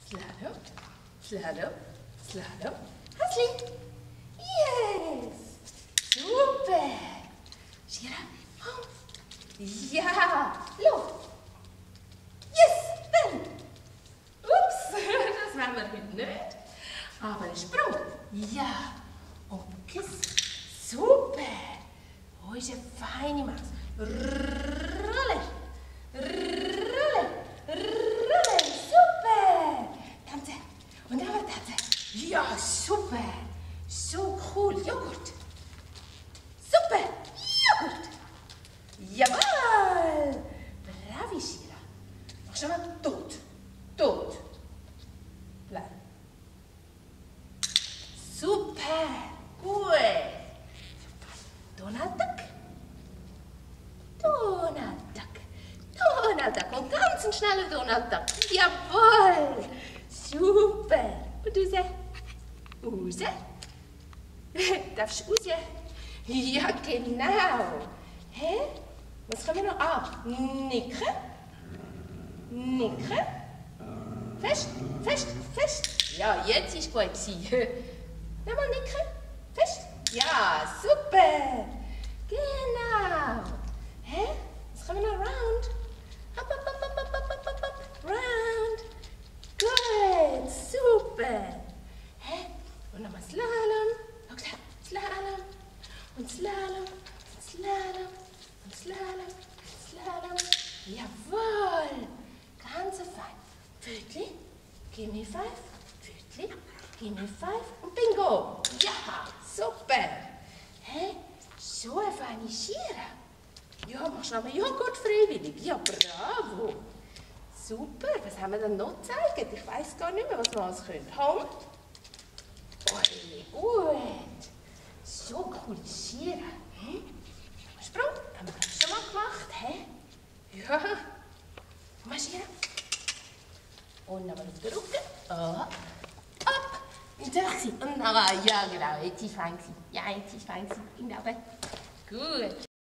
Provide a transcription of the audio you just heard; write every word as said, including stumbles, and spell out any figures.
Slalom, Slalom, Slalom. Hasli. Yes. Super. Shira. Oh. Ja. Luft. Yes. Dann. Ups. Das machen wir heute nicht. Aber ein Sprung. Ja. Und Kiss. Super. Oh, ist eine feine Maus. Rolle. Rolle. Rolle. Super. Tanze. Und aber tanze. Ja, super. So cool. Joghurt. Super. Joghurt. Jawohl. Bravi, Shira. Mach schon mal tot. Tot. Bleib. Super. Gut. Donald Duck. Donald Duck. Donald Duck. Und ganz ein schneller Donald Duck. Jawohl. Super. Und du seh. Raus. Darfst du raus? Ja, genau. Hä? Was können wir noch? Ah, nicken. Nicken. Fest, fest, fest. Ja, jetzt ist gut gewesen. Nochmal nicken. Fest. Ja, super. Genau. Hä? Was können wir noch? Round. Hopp, hopp, hopp, hopp, hopp, hopp, hopp, hopp. Round. Gut, super. Hä? Und nochmal Slalom. Schau da. Slalom. Und Slalom. Und Slalom. Und Slalom. Slalom. Jawohl. Ganz fein. Viertli. Gimme five. Viertli. Gimme five. Und bingo. Ja, super. Hä? So eine feine Schiere. Ja, machst du noch mal Joghurt freiwillig? Ja, bravo. Super. Was haben wir denn noch gezeigt? Ich weiss gar nicht mehr, was wir alles können. Hand. Oi, gut. So coole Schiere. Hm? Sprung. Haben wir das schon mal gemacht? Hä? Ja. Marschieren. Und nochmal auf den Rücken. Oh. Ab. Und durch. Und ah, ja, genau. Jetzt ist es fein. Ja, jetzt ist es fein. Genau. Gut.